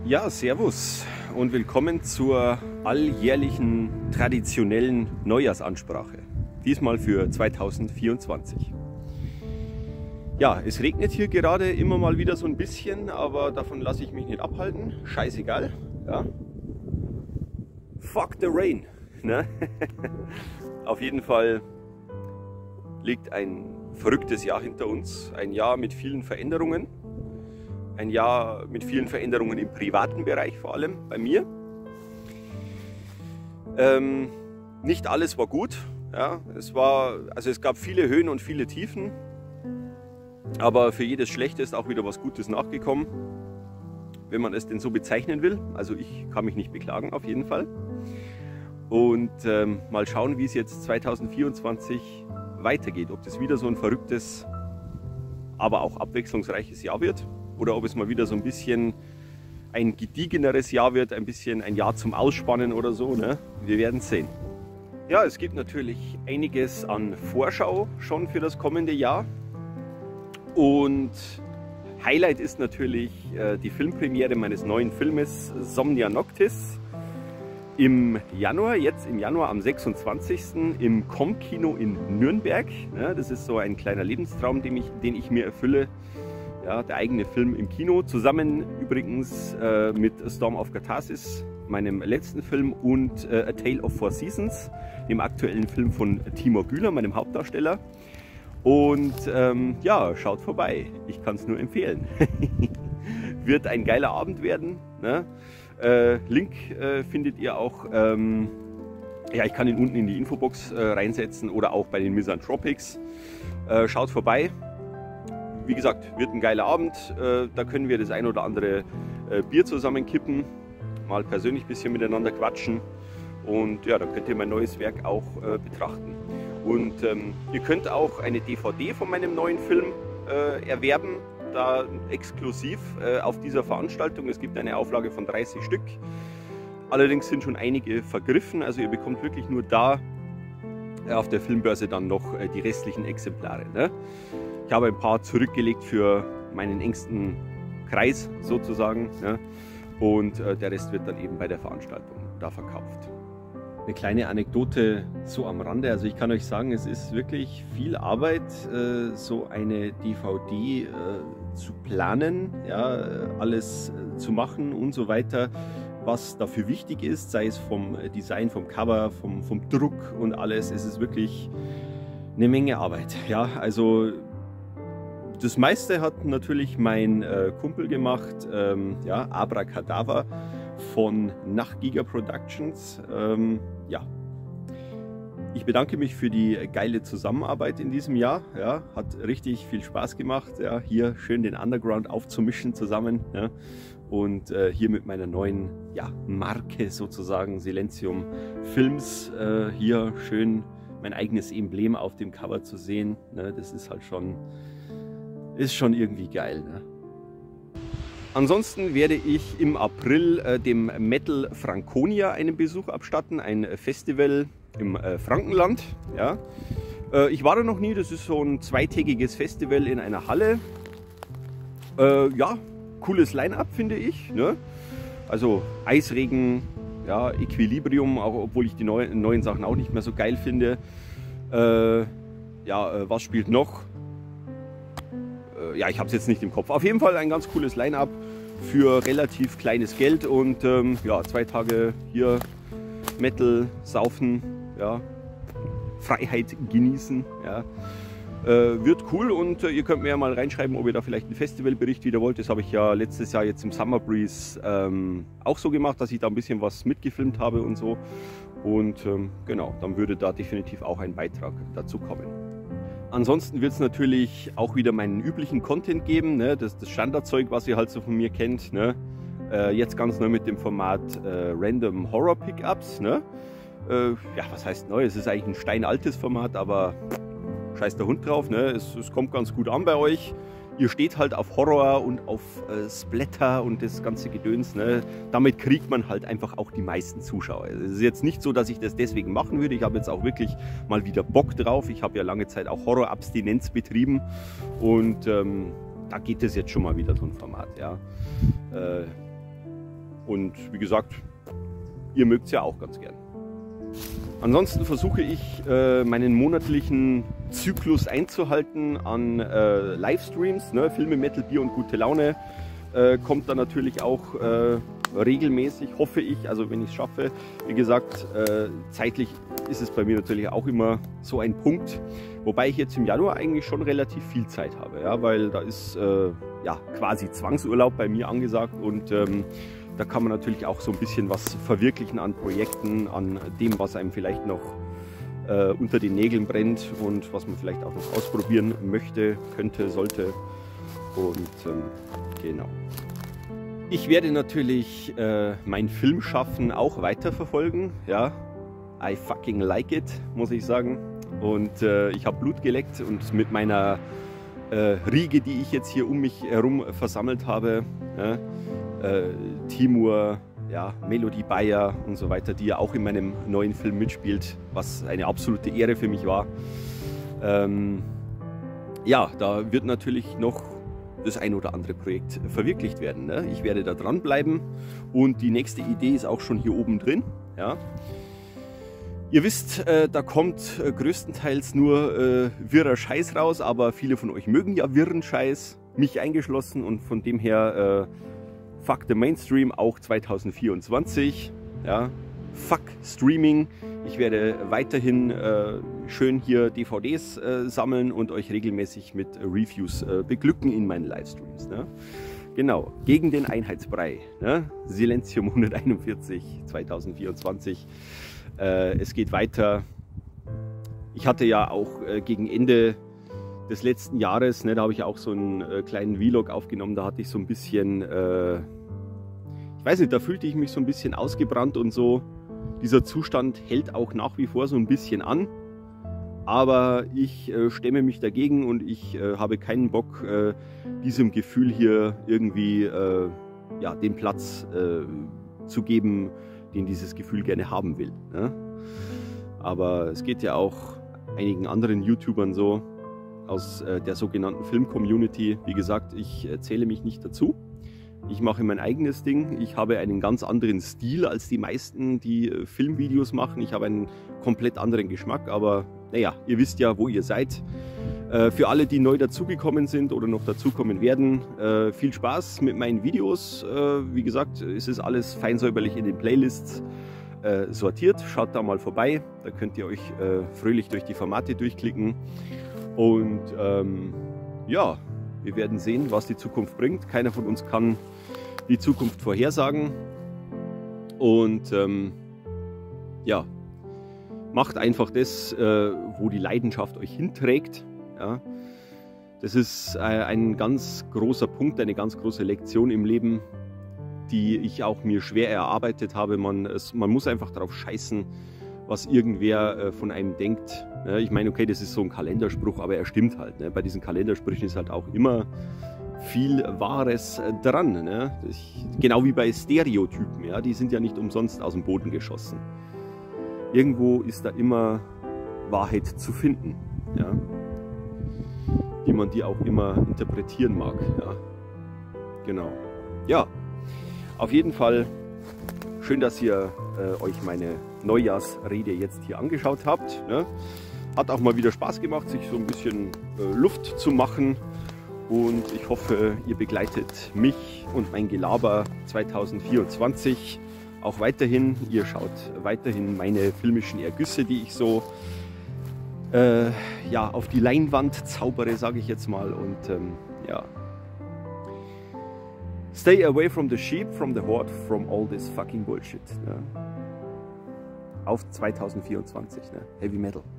Ja, servus und willkommen zur alljährlichen traditionellen Neujahrsansprache. Diesmal für 2024. Ja, es regnet hier gerade immer mal wieder so ein bisschen, aber davon lasse ich mich nicht abhalten. Scheißegal. Ja. Fuck the rain. Ne? Auf jeden Fall liegt ein verrücktes Jahr hinter uns. Ein Jahr mit vielen Veränderungen. Ein Jahr mit vielen Veränderungen im privaten Bereich, vor allem bei mir. Nicht alles war gut. Ja, es gab viele Höhen und viele Tiefen. Aber für jedes Schlechte ist auch wieder was Gutes nachgekommen, wenn man es denn so bezeichnen will. Also ich kann mich nicht beklagen, auf jeden Fall. Und mal schauen, wie es jetzt 2024 weitergeht. Ob das wieder so ein verrücktes, aber auch abwechslungsreiches Jahr wird. Oder ob es mal wieder so ein bisschen ein gediegeneres Jahr wird, ein bisschen ein Jahr zum Ausspannen oder so. Ne? Wir werden sehen. Ja, es gibt natürlich einiges an Vorschau schon für das kommende Jahr. Und Highlight ist natürlich die Filmpremiere meines neuen Filmes Somnia Noctis im Januar, jetzt im Januar am 26. im Com-Kino in Nürnberg. Ja, das ist so ein kleiner Lebenstraum, den ich mir erfülle. Ja, der eigene Film im Kino, zusammen übrigens mit Storm of Catharsis, meinem letzten Film, und A Tale of Four Seasons, dem aktuellen Film von Timur Güler, meinem Hauptdarsteller. Und ja, schaut vorbei, ich kann es nur empfehlen. Wird ein geiler Abend werden. Ne? Link findet ihr auch, ja, ich kann ihn unten in die Infobox reinsetzen oder auch bei den Misanthropics. Schaut vorbei. Wie gesagt, wird ein geiler Abend, da können wir das ein oder andere Bier zusammen kippen, mal persönlich ein bisschen miteinander quatschen und ja, dann könnt ihr mein neues Werk auch betrachten. Und ihr könnt auch eine DVD von meinem neuen Film erwerben, da exklusiv auf dieser Veranstaltung. Es gibt eine Auflage von 30 Stück, allerdings sind schon einige vergriffen, also ihr bekommt wirklich nur da auf der Filmbörse dann noch die restlichen Exemplare. Ne? Ich habe ein paar zurückgelegt für meinen engsten Kreis sozusagen, ne? Und der Rest wird dann eben bei der Veranstaltung da verkauft. Eine kleine Anekdote so am Rande, also ich kann euch sagen, es ist wirklich viel Arbeit, so eine DVD zu planen, ja, alles zu machen und so weiter, was dafür wichtig ist, sei es vom Design, vom Cover, vom Druck und alles. Es ist wirklich eine Menge Arbeit. Ja, also das meiste hat natürlich mein Kumpel gemacht, ja, Abracadabra von Nachtgiga Productions. Ja. Ich bedanke mich für die geile Zusammenarbeit in diesem Jahr. Ja, hat richtig viel Spaß gemacht, ja, hier schön den Underground aufzumischen zusammen. Ja, und hier mit meiner neuen, ja, Marke sozusagen, Silentium Films, hier schön mein eigenes Emblem auf dem Cover zu sehen. Ne, das ist halt schon irgendwie geil. Ne? Ansonsten werde ich im April dem Metal Franconia einen Besuch abstatten, ein Festival im Frankenland. Ja. Ich war da noch nie, das ist so ein zweitägiges Festival in einer Halle. Ja, cooles Line-Up finde ich. Ne? Also Eisregen, ja, Equilibrium, auch obwohl ich die neuen Sachen auch nicht mehr so geil finde. Ja, was spielt noch? Ja, ich habe es jetzt nicht im Kopf. Auf jeden Fall ein ganz cooles Line-Up für relativ kleines Geld und ja, 2 Tage hier Metal, saufen, ja, Freiheit genießen. Ja. Wird cool und ihr könnt mir ja mal reinschreiben, ob ihr da vielleicht einen Festivalbericht wieder wollt. Das habe ich ja letztes Jahr jetzt im Summer Breeze auch so gemacht, dass ich da ein bisschen was mitgefilmt habe und so. Und genau, dann würde da definitiv auch ein Beitrag dazu kommen. Ansonsten wird es natürlich auch wieder meinen üblichen Content geben, ne? Das Standardzeug, was ihr halt so von mir kennt. Ne? Jetzt ganz neu mit dem Format Random Horror Pickups. Ne? Ja, was heißt neu? Es ist eigentlich ein steinaltes Format, aber scheiß der Hund drauf. Ne? Es kommt ganz gut an bei euch. Ihr steht halt auf Horror und auf Splatter und das ganze Gedöns. Ne? Damit kriegt man halt einfach auch die meisten Zuschauer. Es ist jetzt nicht so, dass ich das deswegen machen würde. Ich habe jetzt auch wirklich mal wieder Bock drauf. Ich habe ja lange Zeit auch Horrorabstinenz betrieben und da geht es jetzt schon mal wieder so ein Format. Ja. Und wie gesagt, ihr mögt es ja auch ganz gern. Ansonsten versuche ich meinen monatlichen Zyklus einzuhalten an Livestreams, ne? Filme, Metal, Bier und gute Laune kommt dann natürlich auch regelmäßig, hoffe ich, also wenn ich es schaffe. Wie gesagt, zeitlich ist es bei mir natürlich auch immer so ein Punkt, wobei ich jetzt im Januar eigentlich schon relativ viel Zeit habe, ja? Weil da ist ja, quasi Zwangsurlaub bei mir angesagt und da kann man natürlich auch so ein bisschen was verwirklichen an Projekten, an dem, was einem vielleicht noch unter den Nägeln brennt und was man vielleicht auch noch ausprobieren möchte, könnte, sollte. Und genau. Ich werde natürlich mein Filmschaffen auch weiterverfolgen. Ja, I fucking like it, muss ich sagen. Und ich habe Blut geleckt und mit meiner Riege, die ich jetzt hier um mich herum versammelt habe, ja, Timur, ja, Melody Bayer und so weiter, die ja auch in meinem neuen Film mitspielt, was eine absolute Ehre für mich war. Ja, da wird natürlich noch das ein oder andere Projekt verwirklicht werden. Ne? Ich werde da dranbleiben und die nächste Idee ist auch schon hier oben drin. Ja? Ihr wisst, da kommt größtenteils nur wirrer Scheiß raus, aber viele von euch mögen ja wirren Scheiß, mich eingeschlossen, und von dem her fuck the Mainstream auch 2024. Ja? Fuck Streaming. Ich werde weiterhin schön hier DVDs sammeln und euch regelmäßig mit Reviews beglücken in meinen Livestreams. Ne? Genau, gegen den Einheitsbrei. Ne? Silentium 141 2024. Es geht weiter. Ich hatte ja auch gegen Ende des letzten Jahres, ne, da habe ich auch so einen kleinen Vlog aufgenommen, da hatte ich so ein bisschen, ich weiß nicht, da fühlte ich mich so ein bisschen ausgebrannt und so. Dieser Zustand hält auch nach wie vor so ein bisschen an, aber ich stemme mich dagegen und ich habe keinen Bock, diesem Gefühl hier irgendwie ja, den Platz zu geben, den dieses Gefühl gerne haben will. Ne? Aber es geht ja auch einigen anderen YouTubern so aus der sogenannten Film-Community. Wie gesagt, ich zähle mich nicht dazu. Ich mache mein eigenes Ding. Ich habe einen ganz anderen Stil als die meisten, die Filmvideos machen. Ich habe einen komplett anderen Geschmack, aber naja, ihr wisst ja, wo ihr seid. Für alle, die neu dazugekommen sind oder noch dazukommen werden, viel Spaß mit meinen Videos. Wie gesagt, es ist alles fein säuberlich in den Playlists sortiert. Schaut da mal vorbei, da könnt ihr euch fröhlich durch die Formate durchklicken. Und ja, wir werden sehen, was die Zukunft bringt. Keiner von uns kann die Zukunft vorhersagen. Und ja, macht einfach das, wo die Leidenschaft euch hinträgt. Ja. Das ist ein ganz großer Punkt, eine ganz große Lektion im Leben, die ich auch mir schwer erarbeitet habe. Man muss einfach darauf scheißen, was irgendwer von einem denkt. Ich meine, okay, das ist so ein Kalenderspruch, aber er stimmt halt. Ne? Bei diesen Kalendersprüchen ist halt auch immer viel Wahres dran. Ne? Genau wie bei Stereotypen, ja? Die sind ja nicht umsonst aus dem Boden geschossen. Irgendwo ist da immer Wahrheit zu finden, ja? Wie man die auch immer interpretieren mag. Ja? Genau. Ja, auf jeden Fall schön, dass ihr euch meine Neujahrsrede jetzt hier angeschaut habt. Ne? Hat auch mal wieder Spaß gemacht, sich so ein bisschen Luft zu machen. Und ich hoffe, ihr begleitet mich und mein Gelaber 2024 auch weiterhin. Ihr schaut weiterhin meine filmischen Ergüsse, die ich so ja, auf die Leinwand zaubere, sage ich jetzt mal. Und ja. Stay away from the sheep, from the horde, from all this fucking bullshit. Ne? Auf 2024, ne? Heavy Metal.